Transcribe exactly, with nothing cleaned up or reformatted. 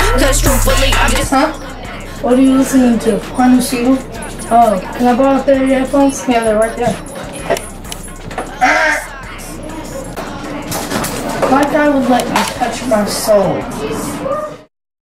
Cause truthfully, I'm just. Huh? What are you listening to? Honey Seal? Oh, can I borrow a pair of your headphones? Yeah, they're right there. My guy would let me touch my soul.